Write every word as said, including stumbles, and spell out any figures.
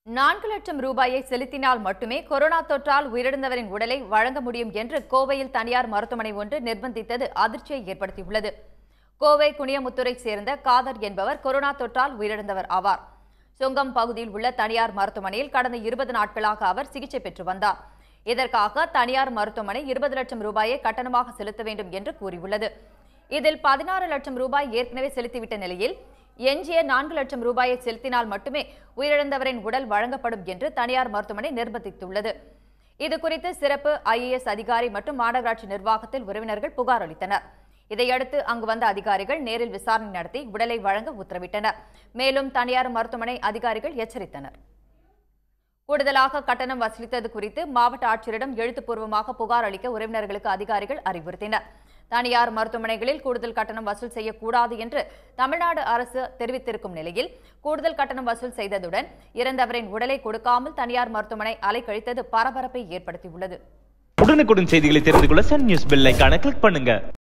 நான்கு லட்சம் ரூபாயை செலுத்தினால் மட்டுமே கொரோனா தொற்றால் உயிரிழந்தவரின் உடலை வழங்க முடியும் என்று கோவையில் தனியார் மருத்துவமனை ஒன்று நிர்பந்தித்தது அதிர்ச்சியை ஏற்படுத்தியுள்ளது. கோவை குனியமுத்தூரை சேர்ந்த காதர் என்பவர் கொரோனா தொற்றால் உயிரிழந்தவர் ஆவார். சொங்கம் பகுதியில் உள்ள தனியார் மருத்துவமனையில் கடந்த இருபது நாட்களாக அவர் சிகிச்சை பெற்று வந்தார். இதற்காக தனியார் மருத்துவமனை இருபது லட்சம் ரூபாயை கட்டணமாக செலுத்த வேண்டும் என்று கூறியுள்ளது. இதில் பதினாறு லட்சம் ரூபாய் ஏற்கனவே செலுத்திவிட்ட நிலையில் எஞ்சிய நான்கு லட்சம் ரூபாயை செலுத்தினால் மட்டுமே உயிரிழந்தவரின் உடல் வழங்கப்படும் என்று தனியார் மருத்துவமனை நிர்பந்தித்துள்ளது. இதுகுறித்து சிறப்பு ஐ ஏ எஸ் அதிகாரி மற்றும் மாநகராட்சி நிர்வாகத்தில் உறவினர்கள் புகார் அளித்தனர். இதையடுத்து அங்கு வந்த அதிகாரிகள் நேரில் விசாரணை நடத்தி உடலை வழங்க உத்தரவிட்டனர். மேலும் தனியார் மருத்துவமனை அதிகாரிகள் எச்சரித்தனர். கூடுதலாக கட்டணம் வசூலித்தது குறித்து மாவட்ட ஆட்சியரிடம் எழுத்துப்பூர்வமாக புகார் அளிக்க உறவினர்களுக்கு அதிகாரிகள் அறிவுறுத்தினர். தனியார் மருத்துவமனைகளில் கூடுதல் கட்டணம் வசூல் செய்யக்கூடாது என்று தமிழ்நாடு அரசு தெரிவித்திருக்கும் நிலையில் கூடுதல் கட்டணம் வசூல் செய்ததுடன் இறந்தவரின் உடலை கொடுக்காமல் தனியார் மருத்துவமனை அலைக்கழித்தது பரபரப்பை ஏற்படுத்தியுள்ளது. உடனுக்குடன் செய்திகளை தெரிந்து கொள்ள சன் நியூஸ் பெல் ஐகானை கிளிக் பண்ணுங்க.